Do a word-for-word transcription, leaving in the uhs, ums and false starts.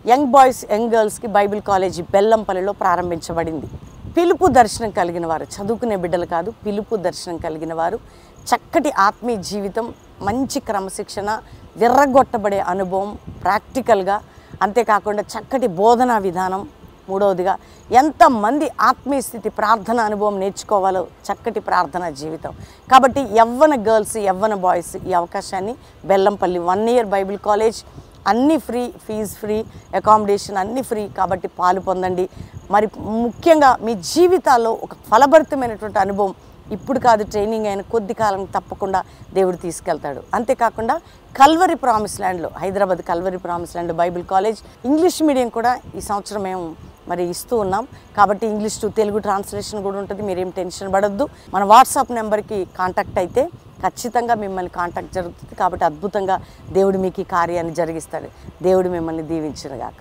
Young boys young గర్ల్స్కి bible college బెల్లంపల్లిలో ప్రారంభించబడింది. పిలుపు దర్శనం కలిగిన వారు, చదువుకునే బిడ్డలు కాదు, పిలుపు దర్శనం కలిగిన వారు, చక్కటి ఆత్మీయ జీవితం, మంచి క్రమశిక్షణ, విర్రగొట్టబడే అనుభవం ప్రాక్టికల్గా, అంతేకాకుండా చక్కటి బోధనా విధానం, మూడవదిగా ఎంతమంది ఆత్మీయ స్థితి ప్రార్థన అనుభవం నేర్చుకోవాలో చక్కటి ప్రార్థనా జీవితం. కాబట్టి యవ్వన గర్ల్స్ యవ్వన బాయ్స్ ఈ అవకాశాన్ని Bellampalli one year bible college అన్నీ ఫ్రీ, ఫీజు ఫ్రీ, అకామిడేషన్ అన్నీ ఫ్రీ. కాబట్టి పాలు పొందండి. మరి ముఖ్యంగా మీ జీవితాల్లో ఒక ఫలభరితమైనటువంటి అనుభవం ఇప్పుడు కాదు, ట్రైనింగ్ అయిన కొద్ది కాలం తప్పకుండా దేవుడు తీసుకెళ్తాడు. అంతేకాకుండా కల్వరీ ప్రామిస్ ల్యాండ్లో, Hyderabad Calvary promise land bible college English medium కూడా ఈ సంవత్సరం మేము మరి ఇస్తూ ఉన్నాం. కాబట్టి ఇంగ్లీష్ టు తెలుగు ట్రాన్స్లేషన్ కూడా ఉంటుంది. మీరేం టెన్షన్ పడద్దు. మన వాట్సాప్ నెంబర్కి కాంటాక్ట్ అయితే ఖచ్చితంగా మిమ్మల్ని కాంటాక్ట్ జరుగుతుంది. కాబట్టి అద్భుతంగా దేవుడు మీకు ఈ కార్యాన్ని జరిగిస్తాడు. దేవుడు మిమ్మల్ని దీవించునుగాక.